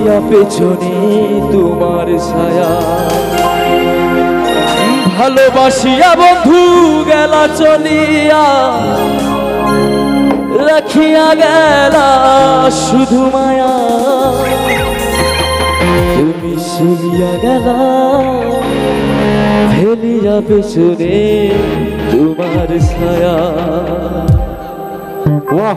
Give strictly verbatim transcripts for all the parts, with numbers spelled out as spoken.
ফেলিয়া পেছনে তোমার ছায়া ভালোবাসিয়া বন্ধু গেলা চলিয়া রাখিয়া গেলা শুধু মায়া তুমি চলিয়া গেলা ফেলিয়া পেছনে তোমার ছায়া। বাহ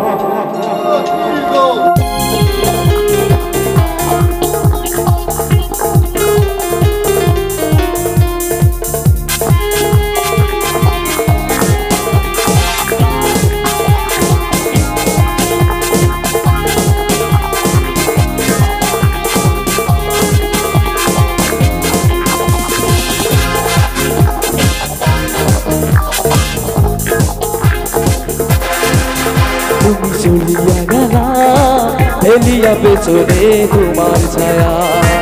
তুমি চলিয়া গেলা ফেলিয়া পেছনে তোমার ছায়া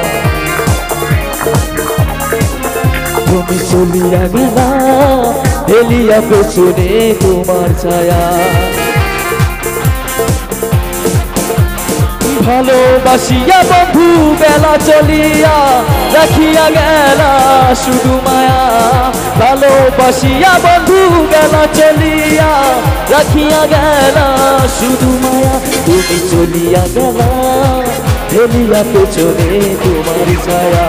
তুমি চলিয়া গেলা ফেলিয়া পেছনে তোমার ছায়া ভালোবাসিয়া বন্ধু বেলা চলিয়া রাখিয়া গেলা শুধু মায়া ভালোবাসিয়া বন্ধু বেলা চলিয়া রাখিয়া গেলা শুধু মায়া তুমি চলিয়া গেলা ফেলিয়া পেছনে তোমার ছায়া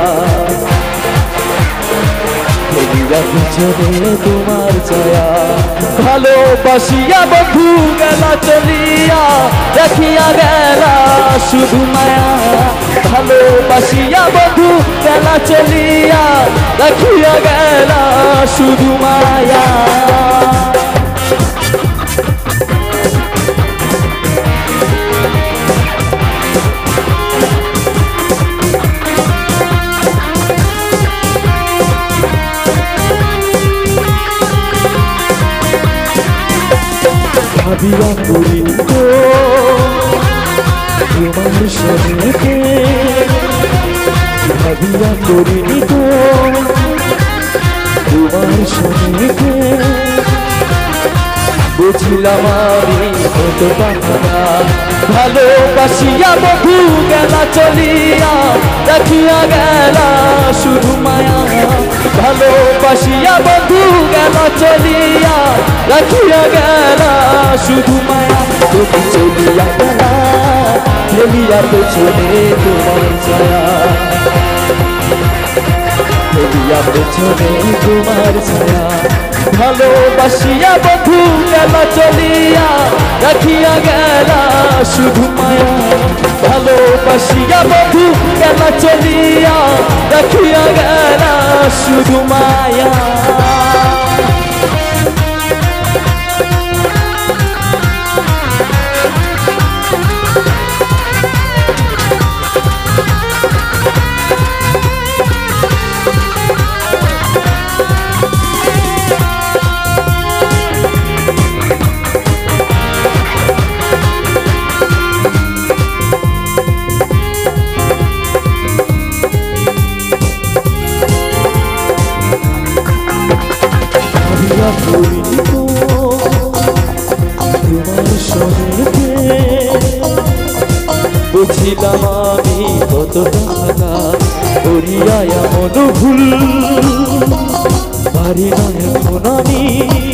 ফেলিয়া পেছনে তোমার ছায়া ভালোবাসিয়া বন্ধু গেলা চলিয়া রাখিয়া গেলা শুধু মায়া ভালোবাসিয়া বন্ধু গেলা চলিয়া রাখিয়া গেলা শুধু মায়া ভাবিয়া করিনি তো তোমার সঙ্গে ভাবিয়া করিনি তো তোমার সঙ্গে বুঝলাম আমি কতটা ভালোবাসিয়া বন্ধু গেলা চলিয়া রাখিয়া গেলা শুধু মায়া ভালোবাসিয়া বন্ধু গেলা চলিয়া রাখিয়া গেলা শুধু মায়া তুমি চলিয়া গেলা ফেলিয়া পেছনে তোমার ছায়া ফেলিয়া পেছনে তোমার ছায়া ভালোবাসিয়া বন্ধু গেলা চলিয়া রাখিয়া গেলা শুধু মায়া ভালোবাসিয়া বন্ধু গেলা চলিয়া রাখিয়া গেলা শুধু মায়া বুঝিলাম আমি কত টাকা করিয়া এমন ভুল পারি না এখন আমি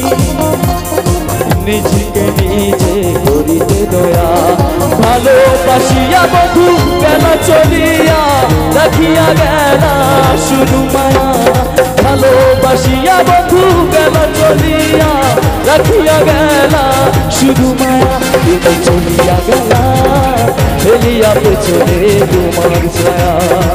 নিজেকে নিজে করিতে দয়া ভালোবাসিয়া বন্ধু গেলা চলিয়া রাখিয়া গেলা শুধু মায়া ভালোবাসিয়া বন্ধু গেলা চলিয়া রাখিয়া গেলা শুধু মায়া তুমি চলিয়া গেলা ফেলিয়া পেছনে তোমার ছায়া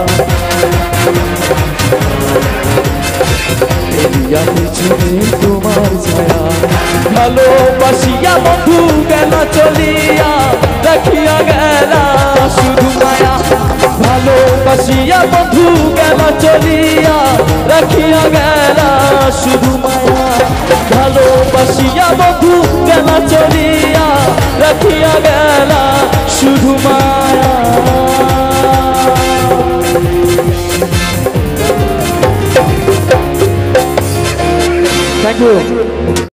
ফেলিয়া পেছনে তোমার ছায়া ভালোবাসিয়া বন্ধু গেলা চলিয়া রাখিয়া গেলা শুধু মায়া ভালোবাসিয়া বন্ধু গেলা চলিয়া রাখিয়া গেলা শুধু মায়া ভালোবাসিয়া বন্ধু গেলা চলিয়া রাখিয়া গেলা শুধু মায়া। Thank you.